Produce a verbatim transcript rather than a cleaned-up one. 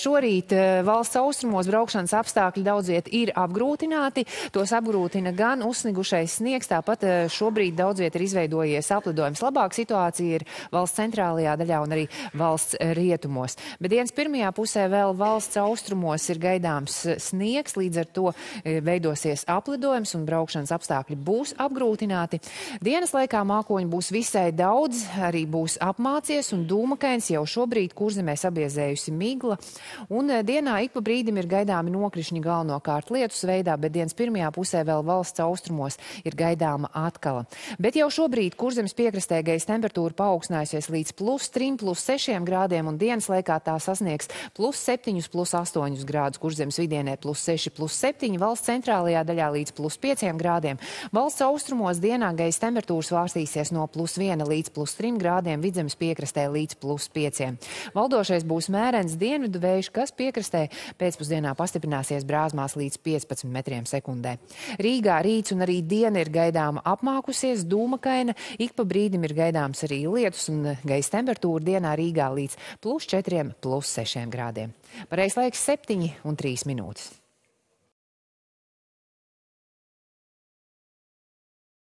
Šorīt valsts austrumos braukšanas apstākļi daudziet ir apgrūtināti. Tos apgrūtina gan uzsnigušais sniegs, tāpat šobrīd daudziet ir izveidojies aplidojums. Labāka situācija ir valsts centrālajā daļā un arī valsts rietumos. Bet dienas pirmajā pusē vēl valsts austrumos ir gaidāms sniegs, līdz ar to veidosies aplidojums un braukšanas apstākļi būs apgrūtināti. Dienas laikā mākoņi būs visai daudz, arī būs apmācies un dūmakains, jau šobrīd Kurzemē sabiezējusi migla. Un dienā ik pa brīdim ir gaidāmi nokrišņi galvenokārt lietus veidā, bet dienas pirmajā pusē vēl valsts austrumos ir gaidāma atkala. Bet jau šobrīd Kurzemes piekrastē gaisa temperatūra paaugstinājusies līdz plus trim, plus sešiem grādiem, un dienas laikā tā sasniegs plus septiņus, plus astoņus grādus. Kurzemes vidienē plus seši, plus septiņi, valsts centrālajā daļā līdz plus pieciem grādiem. Valsts austrumos dienā gaisa temperatūras vārstīsies no plus viena līdz plus trim grādiem, Vidzemes piekrastē līdz plus pieciem. Valdošais būs mērens dienvidu vējš, kas piekrastē pēcpusdienā pastiprināsies brāzmās līdz piecpadsmit metriem sekundē. Rīgā rīts un arī diena ir gaidāma apmākusies, dūmakaina, ik pa brīdim ir gaidāms arī lietus un gaisa temperatūra dienā Rīgā līdz plus četriem, plus sešiem grādiem. Pareizs laiks septiņi un trīs minūtes.